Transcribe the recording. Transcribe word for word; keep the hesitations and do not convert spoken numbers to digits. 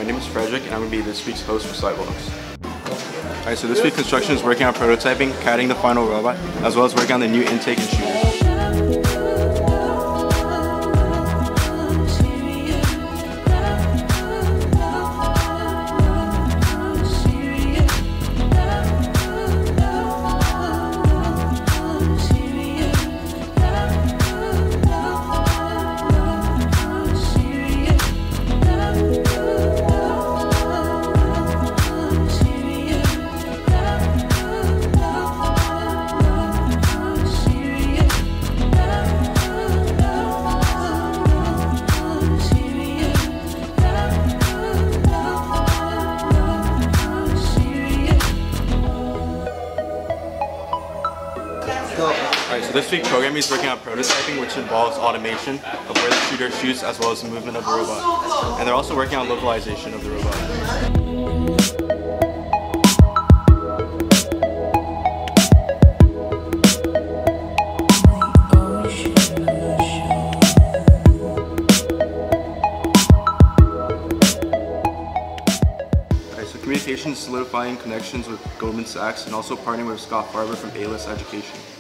my name is Frederick and I'm going to be this week's host for SciVlogs. Alright, so this week Contructions is working on prototyping, cadding the final robot, as well as working on the new intake and shooter. Alright, so this week programming is working on prototyping, which involves automation of where the shooter shoots as well as the movement of the robot. And they're also working on localization of the robot. Communication, solidifying connections with Goldman Sachs, and also partnering with Scott Farber from A-List Education.